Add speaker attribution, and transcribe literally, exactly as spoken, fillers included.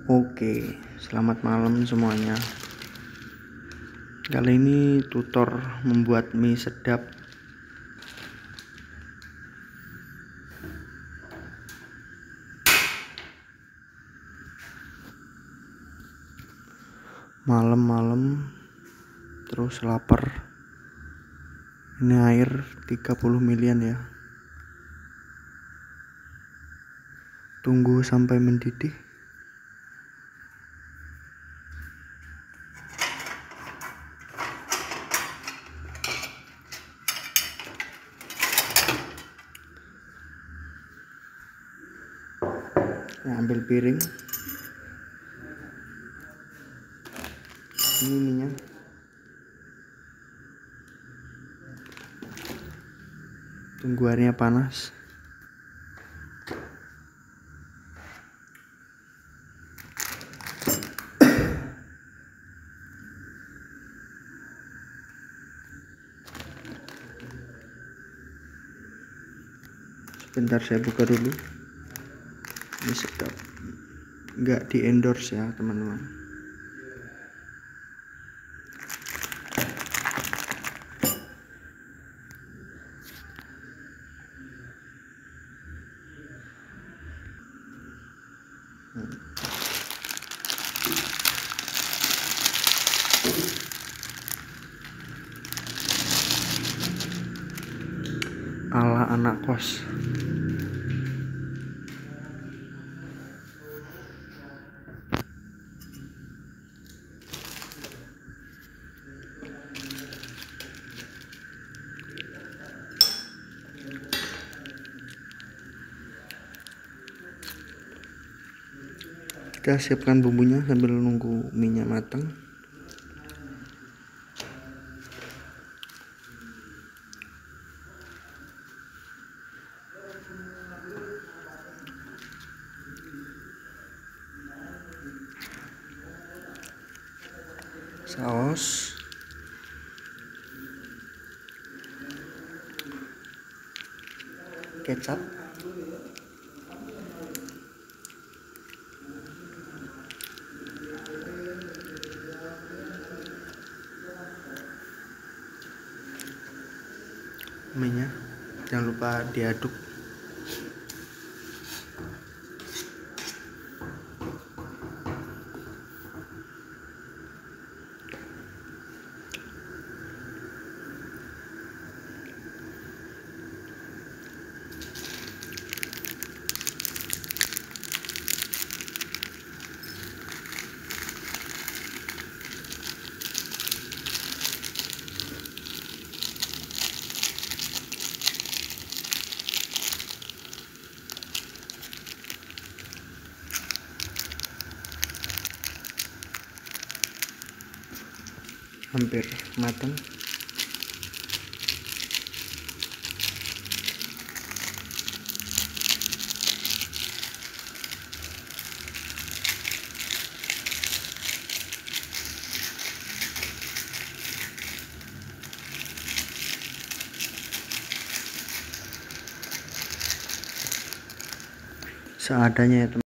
Speaker 1: Oke, selamat malam semuanya. Kali ini tutor membuat mie sedap. Malam-malam terus lapar. Ini air tiga puluh milian ya. Tunggu sampai mendidih. Nah, ambil piring. Ini minyak. Tunggu airnya panas. Sebentar saya buka dulu. Ini sedap. Nggak di endorse ya teman-teman. Hmm. Ala anak kos. Kita siapkan bumbunya sambil nunggu minyak matang. Saus, kecap, minyak, jangan lupa diaduk. Hampir matang. Seadanya ya teman.